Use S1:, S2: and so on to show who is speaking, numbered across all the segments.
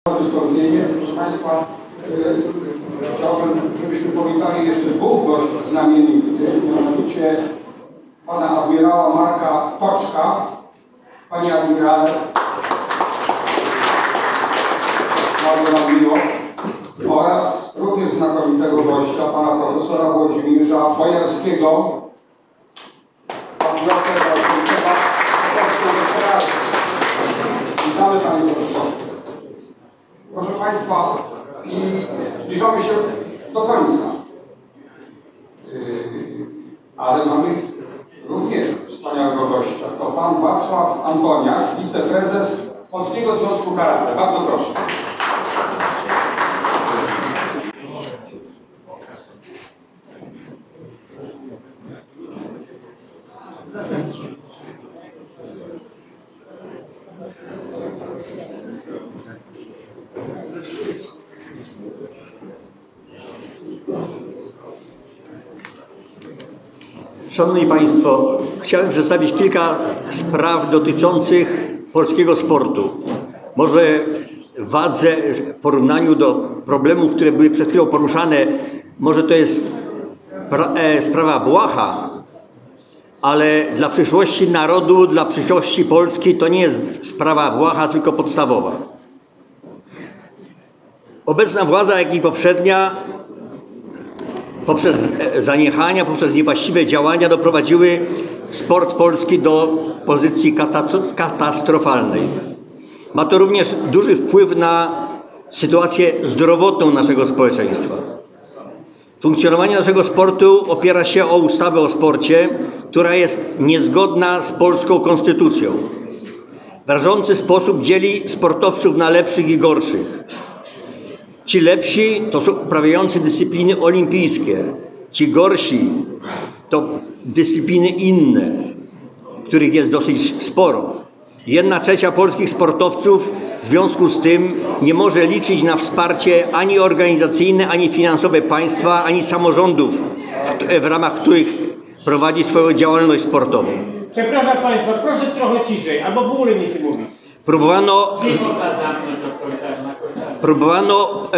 S1: Wystąpienie. Proszę Państwa, chciałbym, żebyśmy powitali jeszcze dwóch gości znamienitych, mianowicie pana admirała Marka Toczka. Panie admirale, bardzo nam miło. Oraz również znakomitego gościa, pana profesora Włodzimierza Bojarskiego. Pan Piotr Wojciechowicz, witamy panie profesorze. Proszę Państwa, i zbliżamy się do końca. Ale mamy również wspaniałego gościa. To pan Wacław Antoniak, wiceprezes Polskiego Związku Karate. Bardzo proszę.
S2: Szanowni Państwo, chciałem przedstawić kilka spraw dotyczących polskiego sportu. Może wadze w porównaniu do problemów, które były przed chwilą poruszane, może to jest sprawa błaha, ale dla przyszłości narodu, dla przyszłości Polski to nie jest sprawa błaha, tylko podstawowa. Obecna władza, jak i poprzednia, poprzez zaniechania, poprzez niewłaściwe działania doprowadziły sport polski do pozycji katastrofalnej. Ma to również duży wpływ na sytuację zdrowotną naszego społeczeństwa. Funkcjonowanie naszego sportu opiera się o ustawę o sporcie, która jest niezgodna z polską konstytucją. W rażący sposób dzieli sportowców na lepszych i gorszych. Ci lepsi to są uprawiający dyscypliny olimpijskie. Ci gorsi to dyscypliny inne, których jest dosyć sporo. 1/3 polskich sportowców w związku z tym nie może liczyć na wsparcie ani organizacyjne, ani finansowe państwa, ani samorządów, w ramach których prowadzi swoją działalność sportową.
S3: Przepraszam Państwa, proszę trochę ciszej, albo w ogóle nie się mówi.
S2: Próbowano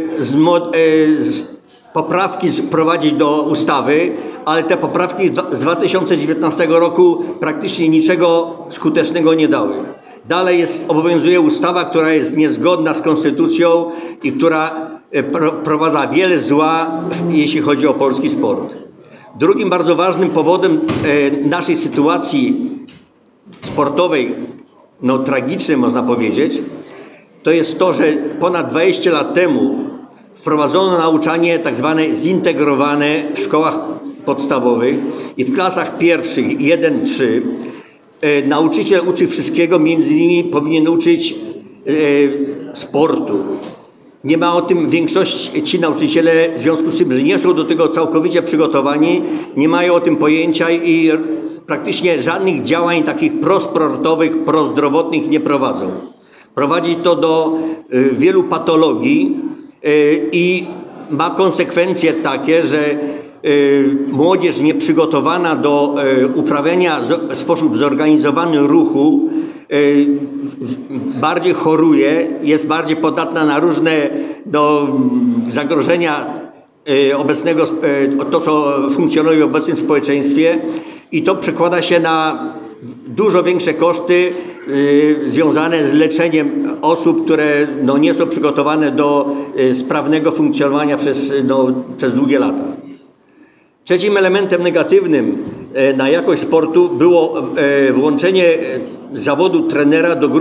S2: poprawki wprowadzić do ustawy, ale te poprawki z 2019 roku praktycznie niczego skutecznego nie dały. Dalej obowiązuje ustawa, która jest niezgodna z konstytucją i która wprowadza wiele zła, jeśli chodzi o polski sport. Drugim bardzo ważnym powodem naszej sytuacji sportowej, no tragicznej można powiedzieć, to jest to, że ponad 20 lat temu wprowadzono nauczanie tak zwane zintegrowane w szkołach podstawowych i w klasach pierwszych 1-3 nauczyciel uczy wszystkiego, między innymi powinien uczyć sportu. Nie ma o tym większość, ci nauczyciele w związku z tym, że nie są do tego całkowicie przygotowani, nie mają o tym pojęcia i praktycznie żadnych działań takich prosportowych, prozdrowotnych nie prowadzą. Prowadzi to do wielu patologii i ma konsekwencje takie, że młodzież nieprzygotowana do uprawiania w sposób zorganizowany ruchu bardziej choruje, jest bardziej podatna na różne zagrożenia obecnego, to co funkcjonuje w obecnym społeczeństwie i to przekłada się na dużo większe koszty związane z leczeniem osób, które nie są przygotowane do sprawnego funkcjonowania przez długie lata. Trzecim elementem negatywnym na jakość sportu było włączenie zawodu trenera do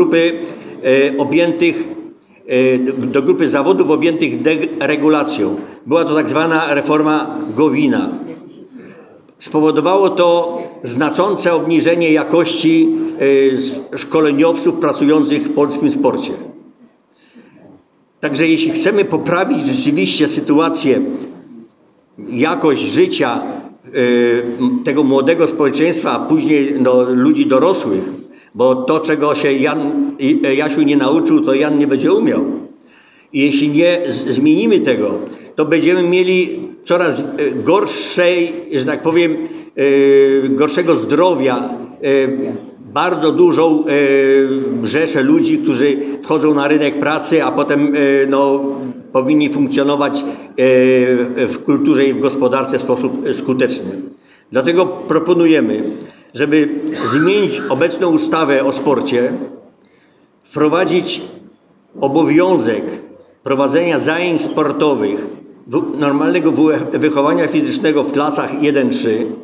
S2: grupy zawodów objętych deregulacją. Była to tak zwana reforma Gowina. Spowodowało to znaczące obniżenie jakości szkoleniowców pracujących w polskim sporcie. Także jeśli chcemy poprawić rzeczywiście sytuację, jakość życia tego młodego społeczeństwa, a później ludzi dorosłych, bo to, czego się Jasiu nie nauczył, to Jan nie będzie umiał. I jeśli nie zmienimy tego, to będziemy mieli coraz gorszej, że tak powiem, gorszego zdrowia, bardzo dużą rzeszę ludzi, którzy wchodzą na rynek pracy, a potem no, powinni funkcjonować w kulturze i w gospodarce w sposób skuteczny. Dlatego proponujemy, żeby zmienić obecną ustawę o sporcie, wprowadzić obowiązek prowadzenia zajęć sportowych, normalnego wychowania fizycznego w klasach 1-3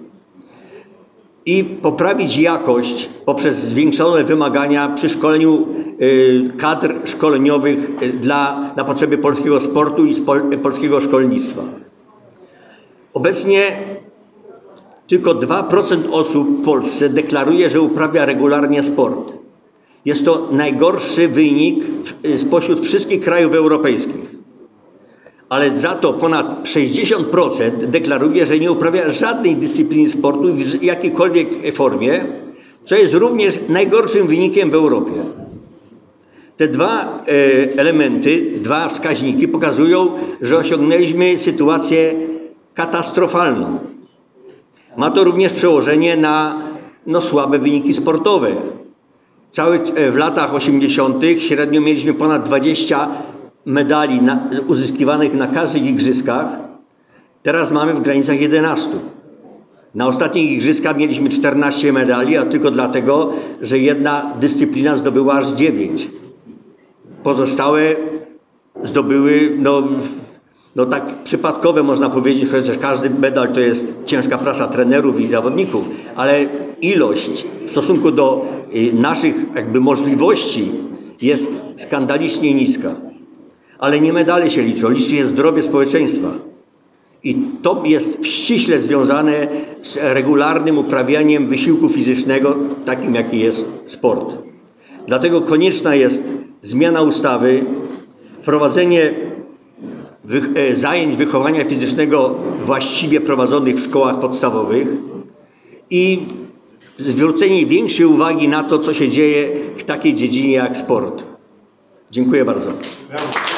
S2: i poprawić jakość poprzez zwiększone wymagania przy szkoleniu kadr szkoleniowych na potrzeby polskiego sportu i polskiego szkolnictwa. Obecnie tylko 2% osób w Polsce deklaruje, że uprawia regularnie sport. Jest to najgorszy wynik spośród wszystkich krajów europejskich. Ale za to ponad 60% deklaruje, że nie uprawia żadnej dyscypliny sportu w jakiejkolwiek formie, co jest również najgorszym wynikiem w Europie. Te dwa elementy, dwa wskaźniki pokazują, że osiągnęliśmy sytuację katastrofalną. Ma to również przełożenie na słabe wyniki sportowe. W latach 80. średnio mieliśmy ponad 20 medali uzyskiwanych na każdych igrzyskach. Teraz mamy w granicach 11. Na ostatnich igrzyskach mieliśmy 14 medali, a tylko dlatego, że jedna dyscyplina zdobyła aż 9. Pozostałe zdobyły, no tak przypadkowe można powiedzieć, chociaż każdy medal to jest ciężka praca trenerów i zawodników, ale ilość w stosunku do naszych jakby możliwości jest skandalicznie niska. Ale nie medale się liczą, liczy się zdrowie społeczeństwa. I to jest ściśle związane z regularnym uprawianiem wysiłku fizycznego, takim jaki jest sport. Dlatego konieczna jest zmiana ustawy, wprowadzenie zajęć wychowania fizycznego właściwie prowadzonych w szkołach podstawowych i zwrócenie większej uwagi na to, co się dzieje w takiej dziedzinie jak sport. Dziękuję bardzo.